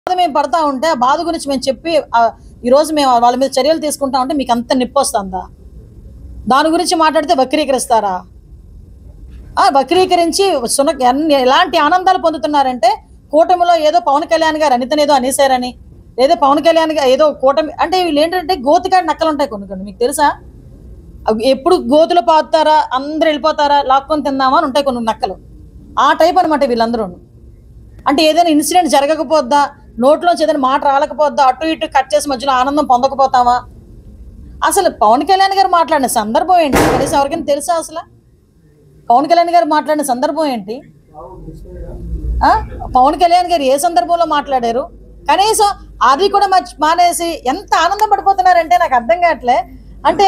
మేము పడతా ఉంటే ఆ బాధ గురించి మేము చెప్పి ఈ రోజు మేము వాళ్ళ మీద చర్యలు తీసుకుంటా ఉంటే మీకు అంత నిప్పు వస్తుందా? దాని గురించి మాట్లాడితే వక్రీకరిస్తారా? వక్రీకరించి ఎలాంటి ఆనందాలు పొందుతున్నారంటే కూటమిలో ఏదో పవన్ కళ్యాణ్ గారు అనితనేదో అనేసారని, లేదా పవన్ కళ్యాణ్ గారు ఏదో కూటమి అంటే వీళ్ళు ఏంటంటే గోతికాడి నక్కలు ఉంటాయి కొన్ని మీకు తెలుసా? ఎప్పుడు గోతులు పాతారా, అందరు వెళ్ళిపోతారా, లాక్కొని తిందామా అని ఉంటాయి కొన్ని నక్కలు. ఆ టైప్ అనమాట వీళ్ళందరూ. అంటే ఏదైనా ఇన్సిడెంట్ జరగకపోద్దా, నోట్లోంచి ఏదైనా మాట రాలేకపోద్దా, అటు ఇటు కట్ చేసి మధ్యలో ఆనందం పొందకపోతామా? అసలు పవన్ కళ్యాణ్ గారు మాట్లాడిన సందర్భం ఏంటి కనీసం ఎవరికైనా తెలుసా? అసలు పవన్ కళ్యాణ్ గారు మాట్లాడిన సందర్భం ఏంటి? పవన్ కళ్యాణ్ గారు ఏ సందర్భంలో మాట్లాడారు? కనీసం అది కూడా మానేసి ఎంత ఆనందం పడిపోతున్నారంటే నాకు అర్థం కావట్లే. అంటే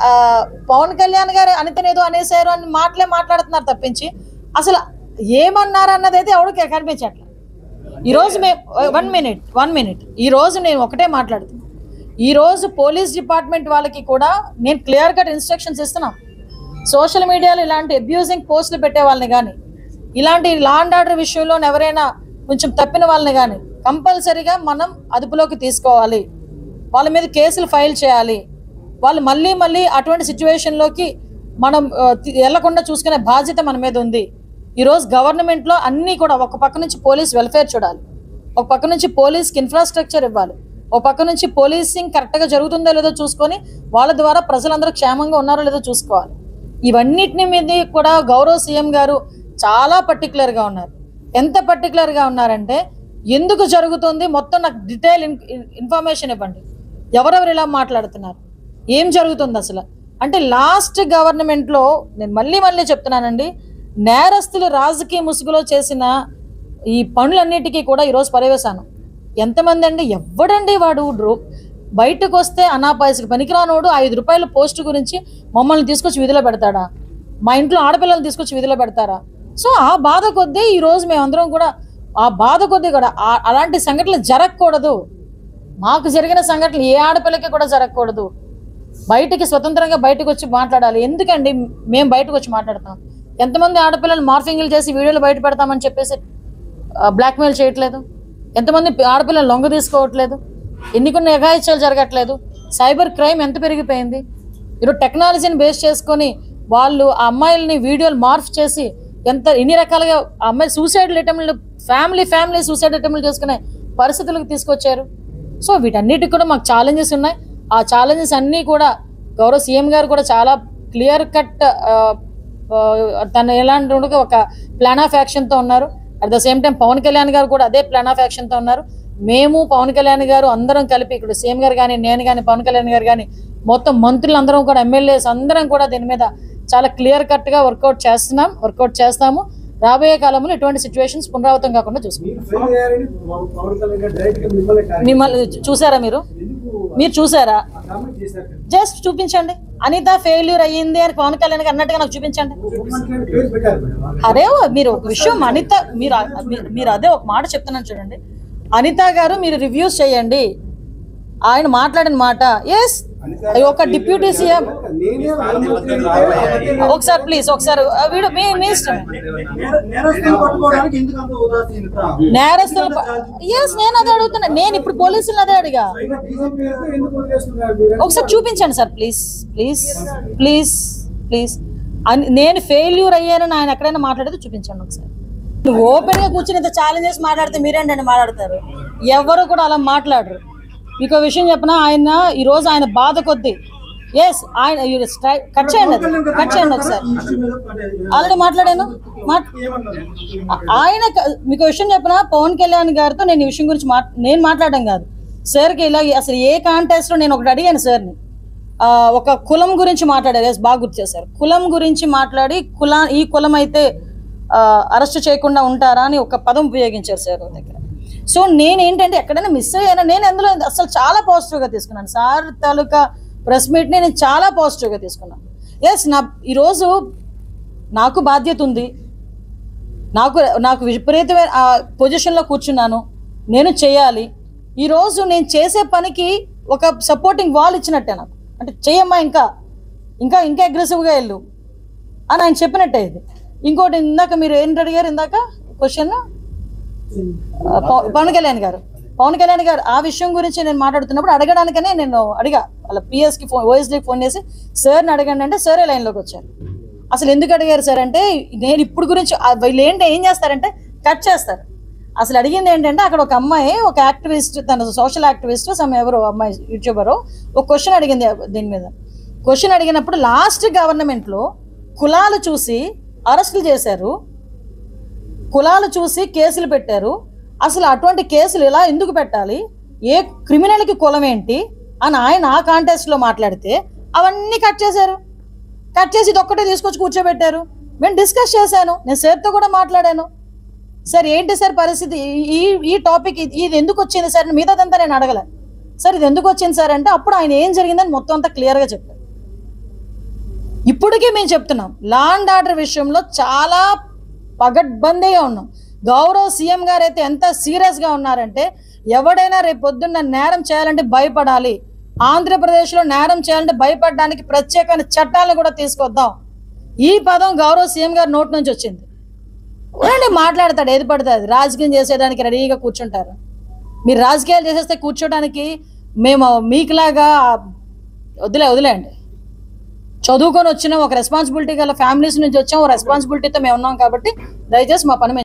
పవన్ కళ్యాణ్ గారు అనితనేదో అనేసారు అని మాట్లాడుతున్నారు తప్పించి అసలు ఏమన్నారు అన్నది అయితే ఎవరికి కనిపించట్లేదు. ఈరోజు మేము వన్ మినిట్ ఈరోజు నేను ఒకటే మాట్లాడుతున్నాను. ఈరోజు పోలీస్ డిపార్ట్మెంట్ వాళ్ళకి కూడా నేను క్లియర్ కట్ ఇన్స్ట్రక్షన్స్ ఇస్తున్నాం. సోషల్ మీడియాలో ఇలాంటి అబ్యూజింగ్ పోస్టులు పెట్టే వాళ్ళని కానీ, ఇలాంటి లా అండ్ ఆర్డర్ విషయంలో ఎవరైనా కొంచెం తప్పిన వాళ్ళని కానీ కంపల్సరీగా మనం అదుపులోకి తీసుకోవాలి. వాళ్ళ మీద కేసులు ఫైల్ చేయాలి. వాళ్ళు మళ్ళీ అటువంటి సిచ్యువేషన్లోకి మనం వెళ్లకుండా చూసుకునే బాధ్యత మన మీద ఉంది. ఈరోజు గవర్నమెంట్లో అన్నీ కూడా ఒక పక్క నుంచి పోలీస్ వెల్ఫేర్ చూడాలి, ఒక పక్క నుంచి పోలీస్కి ఇన్ఫ్రాస్ట్రక్చర్ ఇవ్వాలి, ఒక పక్క నుంచి పోలీసింగ్ కరెక్ట్గా జరుగుతుందో లేదో చూసుకొని వాళ్ళ ద్వారా ప్రజలందరూ క్షేమంగా ఉన్నారో లేదో చూసుకోవాలి. ఇవన్నిటిని మీద కూడా గౌరవ సీఎం గారు చాలా పర్టికులర్గా ఉన్నారు. ఎంత పర్టికులర్గా ఉన్నారంటే ఎందుకు జరుగుతుంది మొత్తం నాకు డీటెయిల్ ఇన్ఫర్మేషన్ ఇవ్వండి. ఎవరెవరు ఇలా మాట్లాడుతున్నారు, ఏం జరుగుతుంది అసలు అంటే లాస్ట్ గవర్నమెంట్లో నేను మళ్ళీ చెప్తున్నానండి, నేరస్తులు రాజకీయ ముసుగులో చేసిన ఈ పనులన్నిటికీ కూడా ఈరోజు పర్యవేశాను. ఎంతమంది అండి, ఎవడండి వాడు బయటకు వస్తే అనాపాయసకి పనికిరానోడు 5 రూపాయల పోస్టు గురించి మమ్మల్ని తీసుకొచ్చి విధిలో పెడతాడా? మా ఇంట్లో ఆడపిల్లలు తీసుకొచ్చి విధిలో పెడతారా? సో ఆ బాధ కొద్దీ ఈరోజు మేమందరం కూడా ఆ బాధ కొద్దీ కూడా అలాంటి సంఘటనలు జరగకూడదు. మాకు జరిగిన సంఘటనలు ఏ ఆడపిల్లకి కూడా జరగకూడదు. బయటికి స్వతంత్రంగా బయటకు వచ్చి మాట్లాడాలి. ఎందుకండి మేము బయటకు వచ్చి మాట్లాడతాం? ఎంతమంది ఆడపిల్లలు మార్ఫింగ్లు చేసి వీడియోలు బయట పెడతామని చెప్పేసి బ్లాక్మెయిల్ చేయట్లేదు? ఎంతమంది ఆడపిల్లలు లొంగ తీసుకోవట్లేదు? ఎన్ని కొన్ని అఘాయిత్యాలు జరగట్లేదు? సైబర్ క్రైమ్ ఎంత పెరిగిపోయింది? ఈరోజు టెక్నాలజీని బేస్ చేసుకొని వాళ్ళు ఆ అమ్మాయిలని వీడియోలు మార్ఫ్ చేసి ఎన్ని రకాలుగా ఆ అమ్మాయి సూసైడ్ అటెంప్ట్లు ఫ్యామిలీ సూసైడ్ అటెంప్ట్లు చేసుకునే పరిస్థితులకు తీసుకొచ్చారు. సో వీటన్నిటికి కూడా మాకు ఛాలెంజెస్ ఉన్నాయి. ఆ ఛాలెంజెస్ అన్నీ కూడా గౌరవ సీఎం గారు కూడా చాలా క్లియర్ కట్ తను ఎలాంటి ఒక ప్లాన్ ఆఫ్ యాక్షన్తో ఉన్నారు. At the same time Pawan Kalyan గారు కూడా అదే ప్లాన్ ఆఫ్ యాక్షన్తో ఉన్నారు. మేము పవన్ కళ్యాణ్ గారు అందరం కలిపి ఇక్కడ సీఎం గారు కానీ, నేను కానీ, పవన్ కళ్యాణ్ గారు కానీ, మొత్తం మంత్రులు అందరం కూడా, ఎమ్మెల్యేస్ అందరం కూడా దీని మీద చాలా క్లియర్ కట్గా వర్కౌట్ చేస్తాము. రాబోయే కాలంలో ఎటువంటి సిచ్యువేషన్స్ పునరావృతం కాకుండా చూసుకుంటాం. మిమ్మల్ని చూసారా? మీరు చూసారా? జస్ట్ చూపించండి. అనిత ఫెయిల్యూర్ అయ్యింది అని పవన్ కళ్యాణ్ అన్నట్టుగా నాకు చూపించండి. అరే మీరు ఒక విషయం అనిత మీరు అదే ఒక మాట చెప్తున్నాను చూడండి. అనిత గారు మీరు రివ్యూస్ చేయండి. ఆయన మాట్లాడిన మాట ఎస్ ఒక డిప్యూటీ సీఎం ఒకసారి ప్లీజ్ ఒకసారి మీ ఇష్టం. నేరస్తులు ఎస్ నేను అదే అడుగుతున్నా. నేను ఇప్పుడు పోలీసులు అదే అడిగా. ఒకసారి చూపించండి సార్ ప్లీజ్. నేను ఫెయిల్యూర్ అయ్యానని ఆయన ఎక్కడైనా మాట్లాడితే చూపించండి ఒకసారి. ఓపెన్ గా కూర్చుని ఇంత ఛాలెంజెస్ మాట్లాడితే మీరేంటండి మాట్లాడతారు? ఎవరు కూడా అలా మాట్లాడరు. మీకు విషయం చెప్పిన ఆయన ఈరోజు ఆయన బాధ కొద్దీ ఎస్ ఆయన కట్ చేయండి ఒకసారి. ఆల్రెడీ మాట్లాడాను. ఆయన మీకు విషయం చెప్పిన పవన్ కళ్యాణ్ గారితో నేను ఈ విషయం గురించి నేను మాట్లాడడం కాదు సార్కి. ఇలా అసలు ఏ కాంటెస్ట్లో నేను ఒకటి అడిగాను సార్ని, ఒక కులం గురించి మాట్లాడారు. ఎస్ బాగా గుర్తు చేశారు. కులం గురించి మాట్లాడి ఈ కులం అయితే అరెస్ట్ చేయకుండా ఉంటారా అని ఒక పదం ఉపయోగించారు సార్ దగ్గర. సో నేనేంటంటే ఎక్కడైనా మిస్ అయ్యానా? నేను అందులో అసలు చాలా పాజిటివ్గా తీసుకున్నాను. సార్ తాలూకా ప్రెస్ మీట్ని నేను చాలా పాజిటివ్గా తీసుకున్నాను. ఎస్ ఈరోజు నాకు బాధ్యత ఉంది. నాకు విపరీతమైన పొజిషన్లో కూర్చున్నాను. నేను చేయాలి. ఈరోజు నేను చేసే పనికి ఒక సపోర్టింగ్ వాల్ ఇచ్చినట్టే నాకు. అంటే చేయమ్మా ఇంకా అగ్రెసివ్గా వెళ్ళు అని ఆయన చెప్పినట్టే ఇది. ఇంకోటి ఇందాక మీరు ఏంటి అడిగారు ఇందాక క్వశ్చన్? పవన్ కళ్యాణ్ గారు పవన్ కళ్యాణ్ గారు ఆ విషయం గురించి నేను మాట్లాడుతున్నప్పుడు అడగడానికనే నేను అడిగా వాళ్ళ పిఎస్కి ఓఎస్డీకి ఫోన్ చేసి సార్ని అడగండి అంటే సరే లైన్లోకి వచ్చారు. అసలు ఎందుకు అడిగారు సార్ అంటే నేను ఇప్పుడు గురించి వీళ్ళు ఏం చేస్తారంటే కట్ చేస్తారు. అసలు అడిగింది ఏంటంటే అక్కడ ఒక అమ్మాయి ఒక యాక్టివిస్ట్, తన సోషల్ యాక్టివిస్ట్ ఎవరో అమ్మాయి యూట్యూబర్ ఒక క్వశ్చన్ అడిగింది దీని మీద. క్వశ్చన్ అడిగినప్పుడు లాస్ట్ గవర్నమెంట్లో కులాలు చూసి అరెస్టులు చేశారు, కులాలు చూసి కేసులు పెట్టారు. అసలు అటువంటి కేసులు ఇలా ఎందుకు పెట్టాలి, ఏ క్రిమినల్కి కులం ఏంటి అని ఆయన ఆ కాంటెస్ట్లో మాట్లాడితే అవన్నీ కట్ చేశారు. కట్ చేసి ఇది ఒక్కటే తీసుకొచ్చి కూర్చోబెట్టారు. నేను డిస్కస్ చేశాను, నేను సార్తో కూడా మాట్లాడాను. సార్ ఏంటి సార్ పరిస్థితి, ఈ టాపిక్ ఇది ఎందుకు వచ్చింది సార్, మిగతాదంతా నేను అడగలే. సార్ ఇది ఎందుకు వచ్చింది సార్ అంటే అప్పుడు ఆయన ఏం జరిగిందని మొత్తం అంతా క్లియర్గా చెప్పారు. ఇప్పటికీ మేము చెప్తున్నాం, లా అండ్ ఆర్డర్ విషయంలో చాలా పగడ్బందీగా ఉన్నాం. గౌరవ సీఎం గారు అయితే ఎంత సీరియస్గా ఉన్నారంటే ఎవడైనా రేపు పొద్దున్న నేరం చేయాలంటే భయపడాలి, ఆంధ్రప్రదేశ్లో నేరం చేయాలంటే భయపడడానికి ప్రత్యేకమైన చట్టాలను కూడా తీసుకొద్దాం. ఈ పదం గౌరవ సీఎం గారి నోటి నుంచి వచ్చింది. మాట్లాడతాడు ఏది పడుతుంది అది, రాజకీయం చేసేయడానికి రెడీగా కూర్చుంటారు. మీరు రాజకీయాలు చేసేస్తే కూర్చోడానికి మేము మీకులాగా వదిలేయండి. చదువుకొని వచ్చినాం, ఒక రెస్పాన్సిబిలిటీ గల ఫ్యామిలీస్ నుంచి వచ్చాం, రెస్పాన్సిబిలిటీతో మేము ఉన్నాం. కాబట్టి దయచేసి మా పని